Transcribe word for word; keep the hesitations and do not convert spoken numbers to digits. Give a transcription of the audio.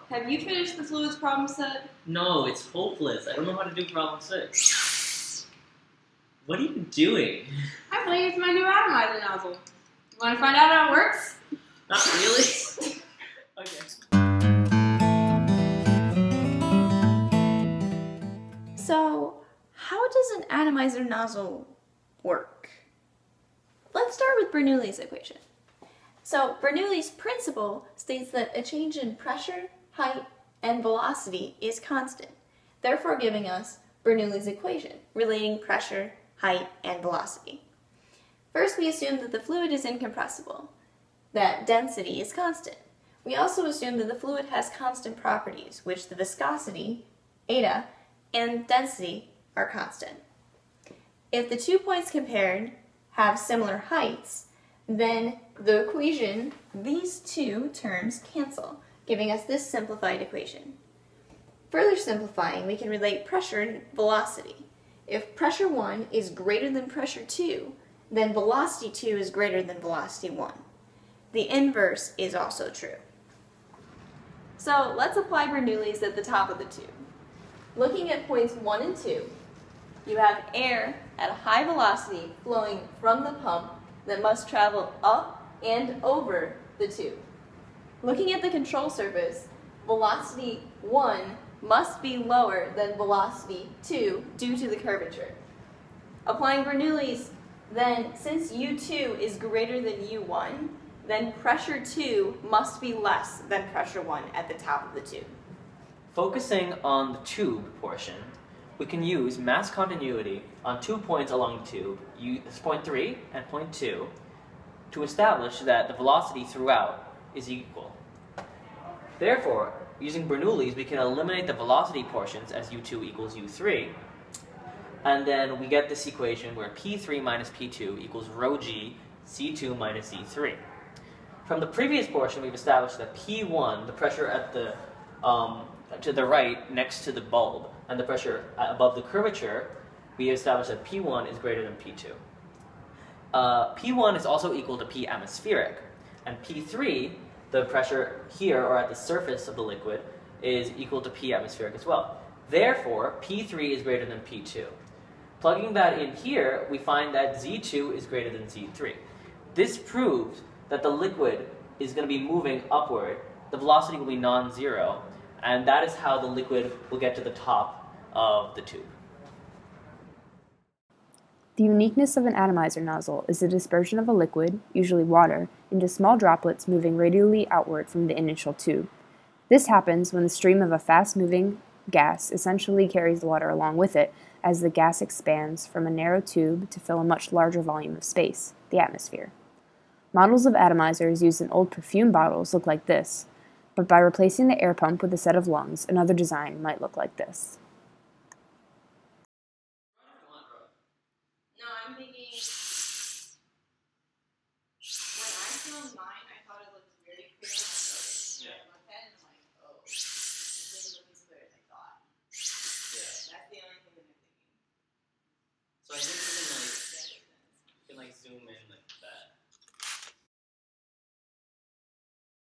have you finished the fluids problem set? No, it's hopeless. I don't know how to do problem six. What are you doing? I'm playing with my new atomizer nozzle. You want to find out how it works? Not really. Okay. So, how does an atomizer nozzle work? Let's start with Bernoulli's equation. So, Bernoulli's principle states that a change in pressure, height, and velocity is constant, therefore giving us Bernoulli's equation relating pressure, height, and velocity. First, we assume that the fluid is incompressible, that density is constant. We also assume that the fluid has constant properties, which the viscosity, eta, and density are constant. If the two points compared have similar heights, then the equation, these two terms cancel, giving us this simplified equation. Further simplifying, we can relate pressure and velocity. If pressure one is greater than pressure two, then velocity two is greater than velocity one. The inverse is also true. So let's apply Bernoulli's at the top of the tube. Looking at points one and two, you have air at a high velocity flowing from the pump that must travel up and over the tube. Looking at the control surface, velocity one must be lower than velocity two due to the curvature. Applying Bernoulli's, then since U two is greater than U one, then pressure two must be less than pressure one at the top of the tube. Focusing on the tube portion, we can use mass continuity on two points along the tube, point three and point two, to establish that the velocity throughout is equal. Therefore, using Bernoulli's, we can eliminate the velocity portions as U two equals U three, and then we get this equation where P three minus P two equals rho g C two minus C three. From the previous portion, we've established that P one, the pressure at the um, to the right next to the bulb, and the pressure above the curvature, we established that P one is greater than P two. Uh, P one is also equal to P atmospheric, and P three, the pressure here or at the surface of the liquid, is equal to P atmospheric as well. Therefore, P three is greater than P two. Plugging that in here, we find that Z two is greater than Z three. This proves that the liquid is going to be moving upward. The velocity will be non-zero, and that is how the liquid will get to the top of the tube. The uniqueness of an atomizer nozzle is the dispersion of a liquid, usually water, into small droplets moving radially outward from the initial tube. This happens when the stream of a fast-moving gas essentially carries the water along with it as the gas expands from a narrow tube to fill a much larger volume of space, the atmosphere. Models of atomizers used in old perfume bottles look like this, but by replacing the air pump with a set of lungs, another design might look like this. No, I'm thinking, when I filmed mine, I thought it looked very clear when I wrote it. Yeah. And I looked at it and I'm like, oh, it didn't look as clear as I thought. Yeah. That's the only thing that I'm thinking. So I think we can like, That makes sense. we can like zoom in like